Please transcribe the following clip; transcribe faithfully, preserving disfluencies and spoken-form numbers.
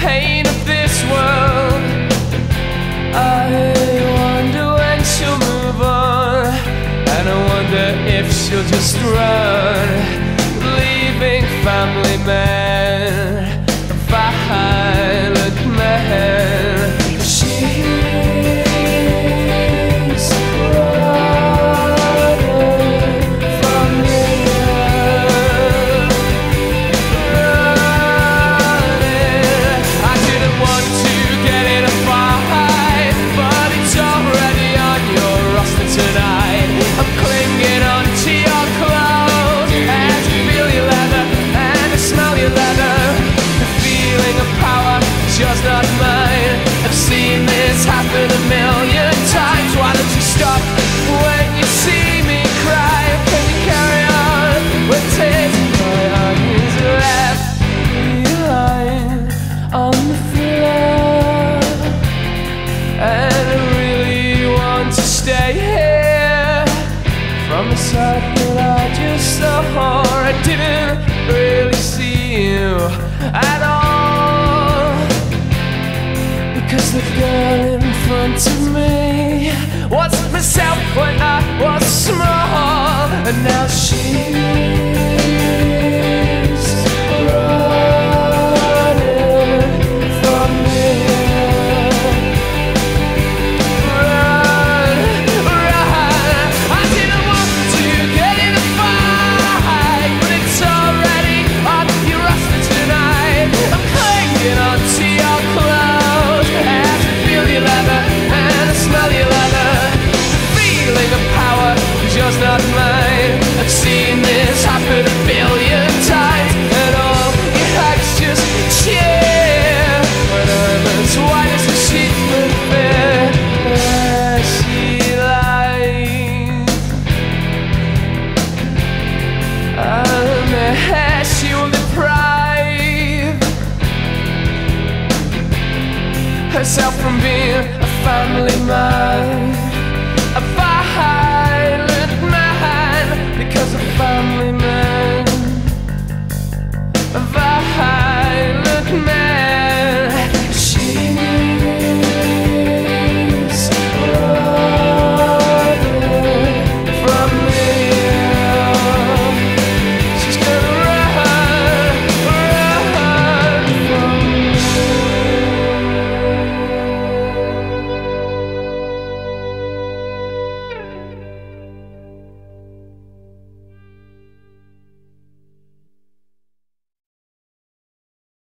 pain of this world. I wonder when she'll move on, and I wonder if she'll just run, leaving family man, violent man. She's running from him, running. I didn't want to get in a fight, but it's already on your roster tonight. I'm clinging on to your clothes as you feel your leather and I smell your leather. The feeling of power is yours, not mine. I've seen this happen a million times. Why don't you stop when you see me cry? Can you carry on with tears in my eyes? Left me lying on the floor, and I really want to stay here. From the side that I just saw, I didn't really see you at all, because the girl in front of me was myself when I was small, and now she